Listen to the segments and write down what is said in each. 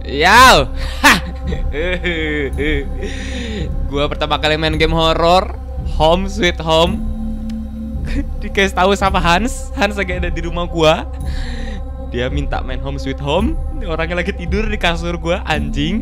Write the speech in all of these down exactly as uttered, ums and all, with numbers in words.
Yow. Gua pertama kali main game horor Home Sweet Home. Dikasih tahu sama Hans. Hans lagi ada di rumah gua. Dia minta main Home Sweet Home. Orangnya lagi tidur di kasur gua, anjing.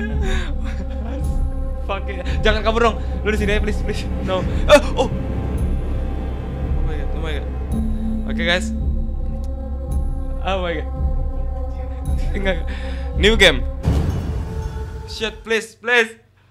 Fuck it. Jangan kabur dong. Lu di sini aja please, please. No. Oh, oh. Oh my god, oh my god. Oke okay, guys. Oh my god. Enggak. New game. Shit, please, please.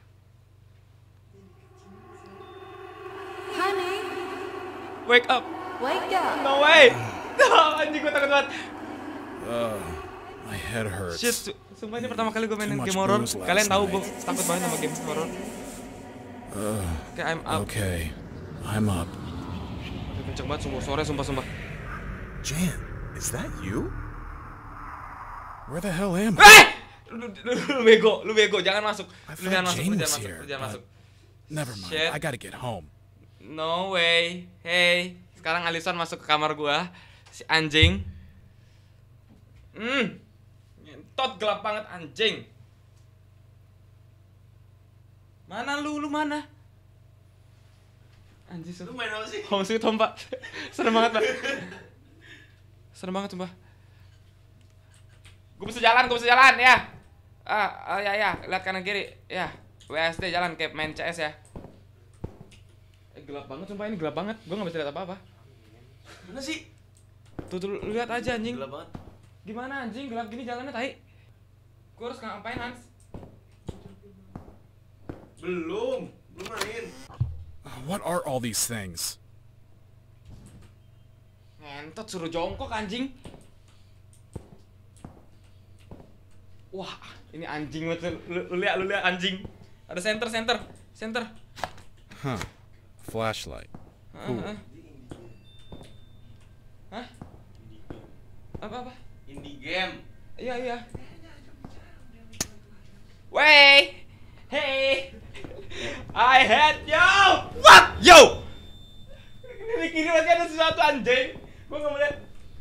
Honey, Wake up. wake up. No way. No, anjing gue takut banget. Uh, my head hurts. Shit, su- sumpah ini pertama kali gue mainin Too much game horror. booze last Kalian tahu gue night. takut banget sama game horror. Uh, Oke, I'm up. okay, I'm up. Aduh, kenceng banget sumpah, sore sumpah sumpah. Jan, is that you? Where the hell am I? Eh! Lu, lu, lu bego, lu bego, jangan masuk. I Lu jangan thought masuk, Jane lu was jangan masuk, here, lu jangan but- masuk. Never mind. Shit. I gotta get home. No way. Hey, sekarang Alison masuk ke kamar gua. Si anjing. Hmm. Ngentot gelap banget anjing. Mana lu? Lu mana? Anjing, lu main apa sih? Home Sweet Home, Pak. Serem banget, Pak. Serem banget, Sumpah. Gue bisa jalan, gue bisa jalan, ya. Ah, oh, ya, ya. Lihat kanan kiri. Ya. W S D jalan kayak main C S ya. Eh, gelap banget, sumpah ini gelap banget. Gue gak bisa lihat apa-apa. Mana sih? Tuh, tuh, lu lihat aja anjing. Gelap banget. Gimana anjing, gelap gini jalannya, tai. Gue harus ngapain, Hans? Belum, belum main. Uh, what are all these things? Ngentot suruh jongkok anjing. Wah, ini anjing banget. Lu, lu lihat, lu lihat anjing. Ada center, center, center. Huh. Flashlight. Hah? Cool. Hah? Hah? Apa apa? Indie game. Iya, iya. Wey! Hey! I hate you! What? Yo! Ini kiri masih ada sesuatu anjing. Gua nggak mau lihat.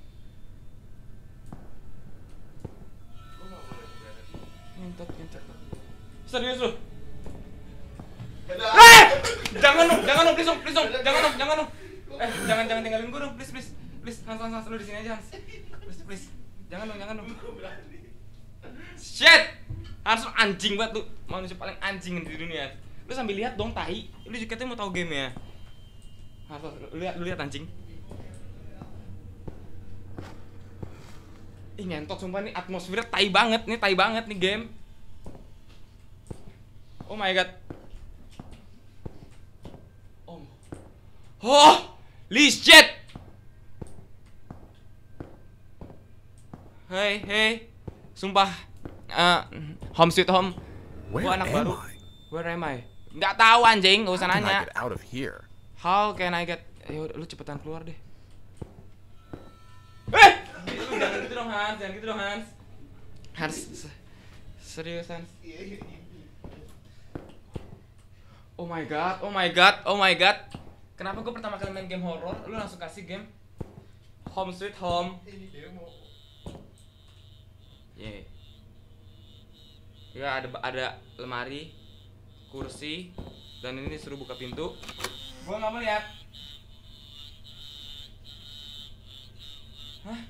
Ngentot, ngentot. Serius lu? Eh! Jangan dong, jangan dong, please dong, please dong, jangan dong, jangan dong. Eh, jangan jangan tinggalin gua dong, please, please, please, Hans, Hans, Hans, lu di sini aja, Hans. Please, please, jangan dong, jangan dong. Shit! Hans lu anjing banget lu, manusia paling anjing di dunia. Lu sambil lihat dong, tai. Lu juga katanya mau tahu game ya. Hans, lu lihat, lu lihat anjing. Ih ngentot sumpah nih atmosfernya tai banget nih, tai banget nih game. Oh my god. Oh. Oh, shit. Hey, hey. Sumpah. Uh, Home Sweet Home. Where Gua anak am baru. I? Where am I? Nggak tahu anjing, gak usah How can I nanya. get out of here? How can I get? Ayo, lu cepetan keluar deh. Eh! Lu jangan gitu dong Hans, jangan gitu dong Hans. Hans, se- serius Hans. Oh my god, oh my god, oh my god. Kenapa gue pertama kali main game horror, lu langsung kasih game Home Sweet Home? Yeah. Ya ada ada lemari, kursi, dan ini suruh buka pintu. Gua nggak mau lihat. Hah?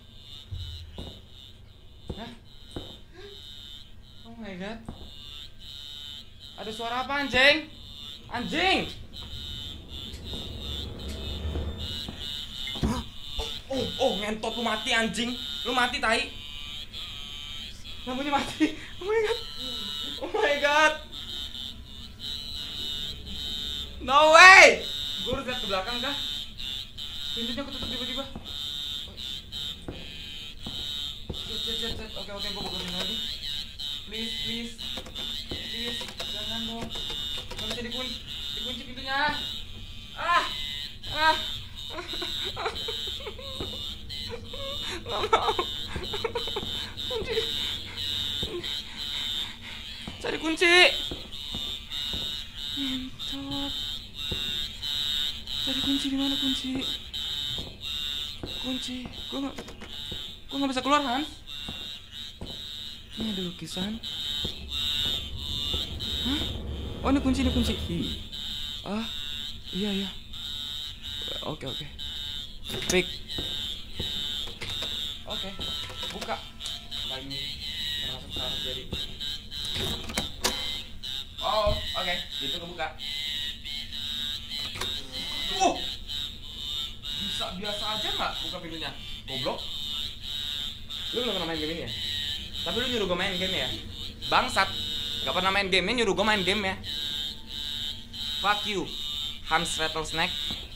Hah? Oh my god. Ada suara apa anjing? Anjing! Oh, oh, oh, ngentot lu mati anjing. Lu mati tai. Lampunya mati. Oh my god. Oh my god. No way. Gue harus lihat ke belakang kah? Pintunya aku tutup tiba-tiba. Jet, jet, jet, jet. Oke, oke, gue buka pintu lagi. Please, please, please, jangan dong. Gak bisa dikunci, dikunci pintunya. Ah, ah. Gak mau. Kunci. Cari kunci. Ngentot. Cari kunci di mana kunci? Kunci. Gue nggak, gue nggak bisa keluar Hans. Ini ada lukisan. Hah? Oh ini kunci, ini kunci. Ah, iya iya. Oke oke. Pick. Oke, buka. Lagi termasuk harus jadi. Oh, oke, gitu kebuka. Oh, bisa biasa aja nggak buka pintunya? Goblok. Lu belum pernah main game ini ya? Tapi lu nyuruh gue main game ya? Bangsat. Gak pernah main game nya, nyuruh gue main game ya? Fuck you, Hans Rattlesnake.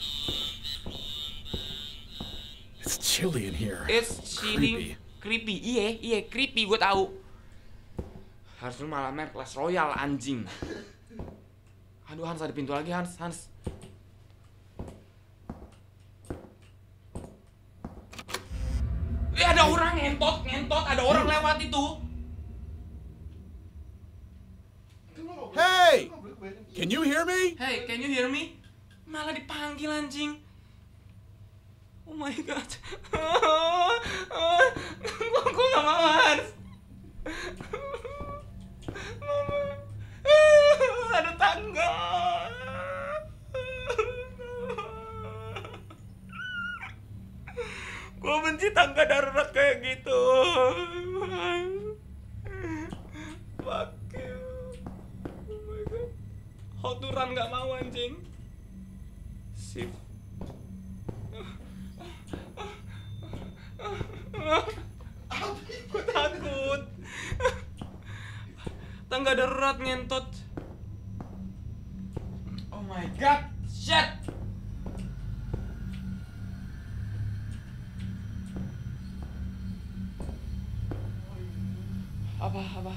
It's chilly in here. It's chilly, creepy. Iya, iya, creepy. Gue tahu. Harus lu malah main Clash Royale anjing. Aduh Hans, ada pintu lagi Hans, Hans. Eh ada orang ngentot, ngentot, ada orang lewat itu. Hey! Can you hear me? Hey, can you hear me? Malah dipanggil anjing. Oh my god. Gue gue gak mau Hans. Ada tangga. Gue benci tangga darurat kayak gitu. Fuck you. Oh my god. Hoturan gak mau anjing. Sip. Gue takut. Tangga darurat ngentot. Oh my god. Shit. Apa apa?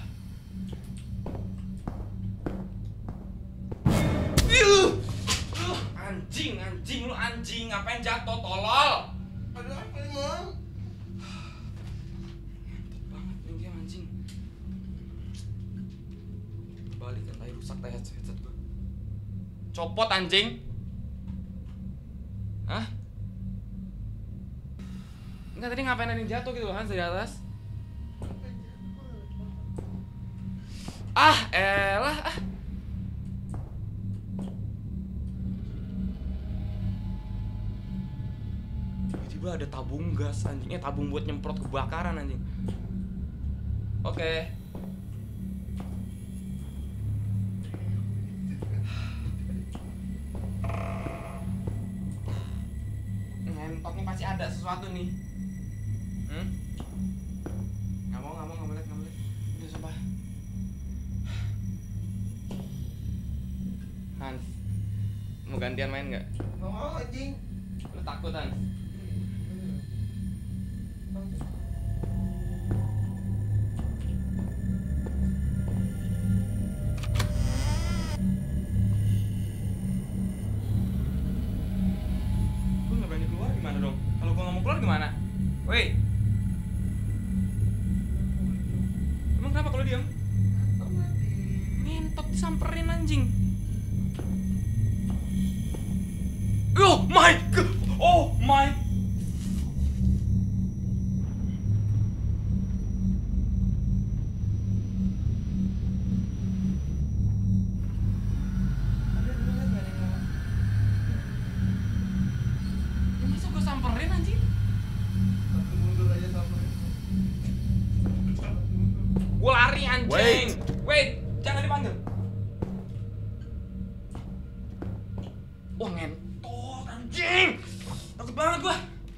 Ih, anjing anjing lu anjing ngapain jatuh tolol? Ada apa emang? Ngentot banget nih game anjing. Balik kan, tai rusak tai headset headset gua. Copot anjing. Hah? Enggak, tadi ngapain ada yang jatuh gitu kan dari atas? Ah, elah ah. Tiba-tiba ada tabung gas anjingnya, tabung buat nyemprot kebakaran anjing. Oke. Ngentot nih, pasti ada sesuatu nih. Hmm? Nggak mau, nggak mau, nggak mau lihat, nggak mau lihat. Udah sumpah. Hans, mau gantian main nggak? Oh anjing. Lu takut Hans? Gue nggak berani keluar gimana dong? Kalau gue nggak mau keluar gimana? Woi, emang kenapa kalau diam? Ngentot disamperin anjing. Oh my god! Oh my! Ya masa gue samperin anjing? Mundur aja sampai. Gue lari anjing. Wait. Wait, jangan dipanggil. Wah ngentot anjing. Takut banget gue.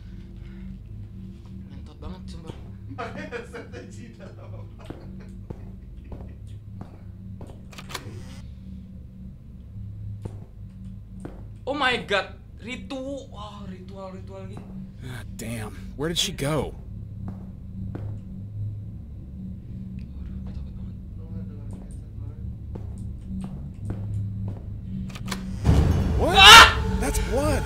Ngentot banget sumpah. Makanya headsetnya Cina apa? Oh my god, ritual, wah ritual ritual gitu. Ah, damn. Where did she go? What? That's blood.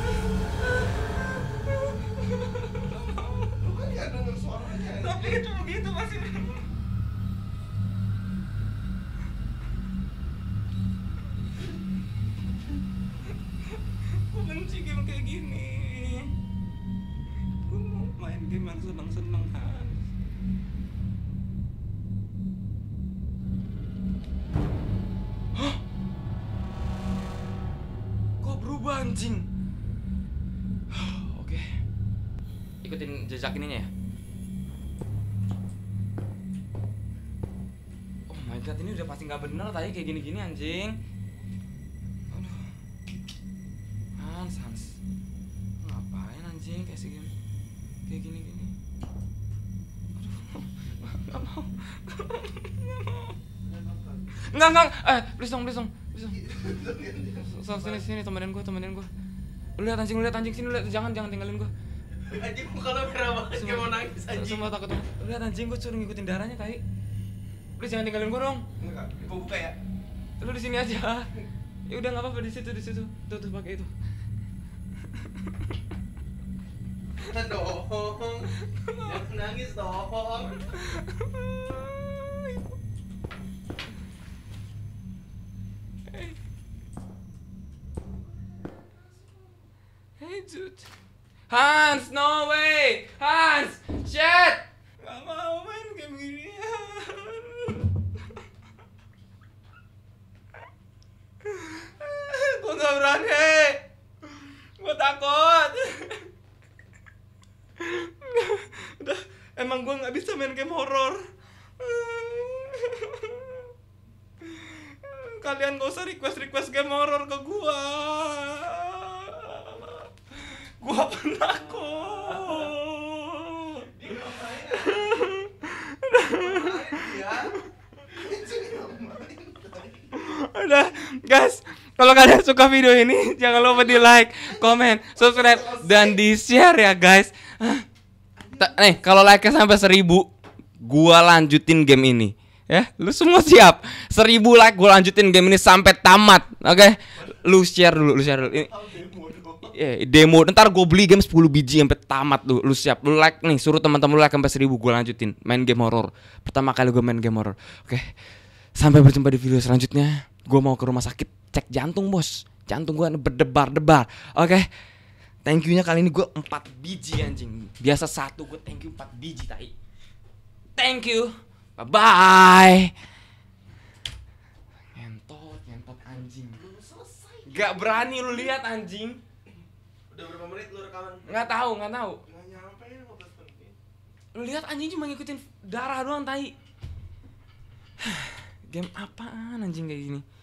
Lu kan gak denger suaranya. Tapi itu begitu masih. Gue benci game kayak gini. Gue mau main game yang seneng-seneng kan. Anjing. Oke. Ikutin jejak ininya ya. Oh my god, ini udah pasti nggak bener tadi kayak gini-gini anjing. Aduh. Hans, Hans. Ngapain anjing kayak segini? Kayak gini-gini. Aduh. Nggak mau. Nggak, nggak. Eh, please dong, please dong. Please dong. So, sini, sini, temenin gue, temenin gue. Lu lihat anjing, lu lihat anjing, sini, lu lihat. Jangan, jangan tinggalin gue. Anjing muka lo merah banget kayak mau nangis anjing. Semua takut banget. Lu lihat anjing, gue suruh ngikutin darahnya tadi. Please jangan tinggalin gue dong. Enggak, gue buka ya. Lu di sini aja. Ya udah nggak apa-apa di situ, di situ. Tuh, tuh pakai itu. Jangan dong. Jangan nangis dong. Hey. Hey dude. Hans, no way. Hans, shit. Gak mau main game ginian. Gue gak berani. Gue takut. Udah, emang gue gak bisa main game horor. Kalian gak usah request-request game horor ke gua. Gua penakut. Dia ngapain ya? Anjing ngapain tadi? Udah, guys. Kalau kalian suka video ini, jangan lupa di like, comment, subscribe, dan di share ya guys. Ta- Nih, kalau like-nya sampai seribu, gua lanjutin game ini. Ya, lu semua siap? Seribu like gue lanjutin game ini sampai tamat, oke? Okay? Lu share dulu, lu share dulu. Ini, yeah, demo. Ntar gue beli game sepuluh biji sampai tamat lu. Lu siap? Lu like nih, suruh teman-teman lu like sampai seribu, gue lanjutin main game horror. Pertama kali gue main game horror. Oke, okay? Sampai berjumpa di video selanjutnya. Gue mau ke rumah sakit cek jantung bos. Jantung gue berdebar-debar. Oke, okay? Thank you-nya kali ini gue empat biji anjing. Biasa satu, gue thank you empat biji tai. Thank you. Bye-bye. Ngentot, ngentot anjing. Belum selesai. Gak berani lu lihat anjing. Udah berapa menit lu rekaman? Nggak tahu, nggak tahu. Nggak nyampe lima belas menit. Lu lihat anjing cuma ngikutin darah doang tai. Game apaan anjing kayak gini?